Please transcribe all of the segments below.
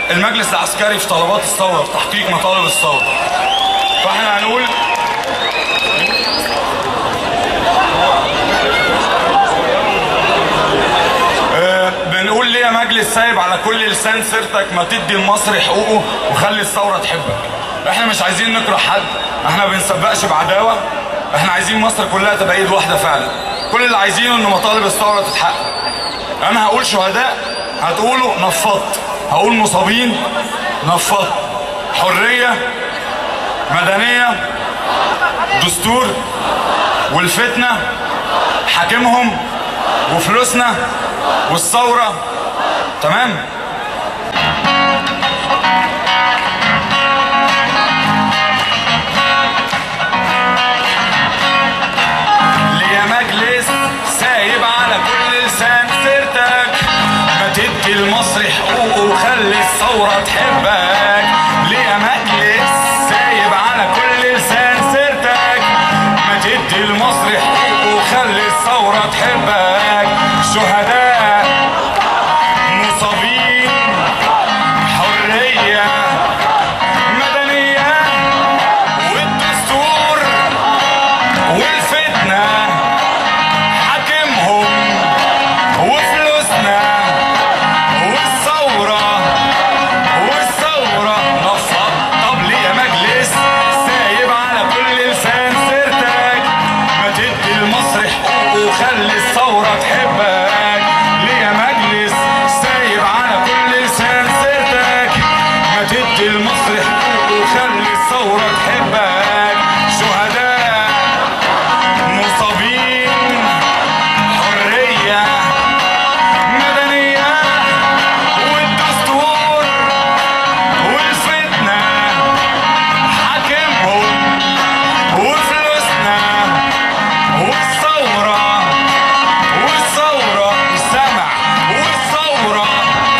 المجلس العسكري في طلبات الثورة، في تحقيق مطالب الثورة. فاحنا هنقول بنقول ليه يا مجلس سايب على كل لسان سيرتك، ما تدي لمصر حقوقه وخلي الثورة تحبك. احنا مش عايزين نكره حد، احنا ما بنسبقش بعداوة، احنا عايزين مصر كلها تبقى ايد واحدة فعلا. كل اللي عايزينه ان مطالب الثورة تتحقق. انا هقول شهداء هتقولوا نفضت، هقول مصابين نفضت، حرية، مدنية، دستور، والفتنة، حاكمهم، وفلوسنا، والثورة. تمام؟ ليه مجلس سايب على كل لسان سيرتك، ما تدي لمصر حقوقه وخلي الثورة تحبك. ليه مجلس سايب على كل لسان سيرتك، ما تدي لمصر حقوقه وخلي الثورة تحبك. شهداء، مصابين، حرية، مدنية، والدستور، والفتنة، حاكمهم، وفلوسنا، والثورة نفض. طب ليه يا مجلس سايب على كل لسان سيرتك، ما تدي لمصر حقوقه وخلي الثورة تحبك. ليه يا مجلس سايب على كل لسان سيرتك، ما تدي لمصر حقوقه وخلي الثورة تحبك. شهداء، مصابين، حرية، مدنية، والدستور، والفتنة، حاكمهم، وفلوسنا، والثورة السمع، والثورة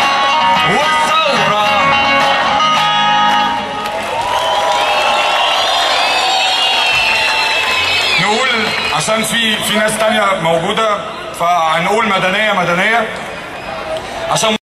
نقول عشان في ناس تانية موجودة، فهنقول مدنية عشان